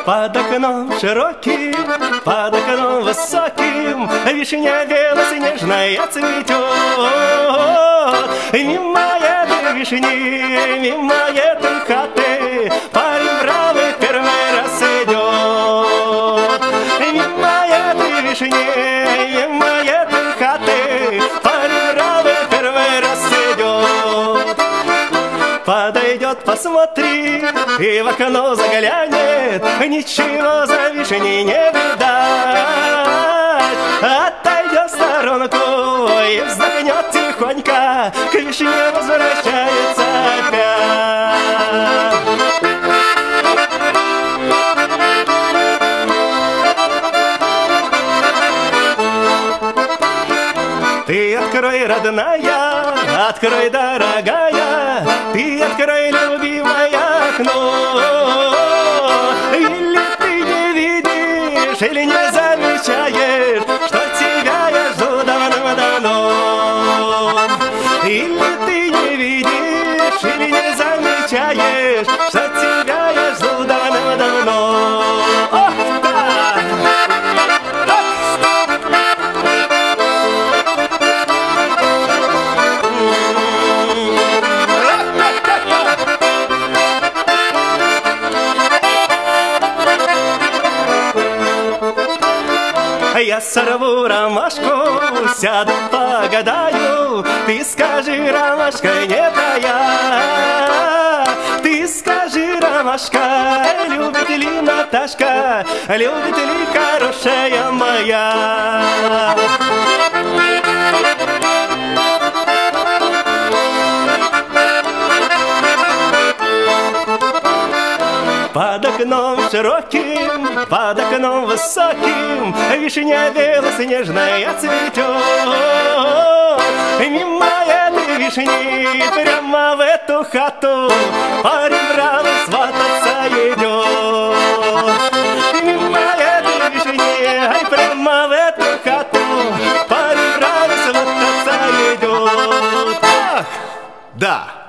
Под окном широким, под окном высоким вишня белоснежная цветет. Мимо этой вишни, мимо этой хаты парень бравый первый раз идет. Мимо этой вишни, мимо этой хаты парень бравый первый раз идет. Подойдет, посмотри, и в окно заглянет, ничего за вишней не видать. Отойдет в сторонку и вздохнет тихонько, к вишне возвращается опять. Ты открой, родная, открой, дорогая, ты открой, любимое окно. Или ты не видишь, или не замечаешь, что тебя я жду давно-давно. Или ты не видишь, или не замечаешь, что тебя я жду давно-давно. Я сорву ромашку, сяду, погадаю. Ты скажи, ромашка не твоя. Ты скажи, ромашка, любит ли Наташка, любит ли хорошая моя? Под окном широким, под окном высоким вишня белоснежная цветет. Мимо этой вишни, прямо в эту хату парень бравый свататься идет. Мимо этой вишни, прямо в эту хату парень бравый свататься идет. Ах, да!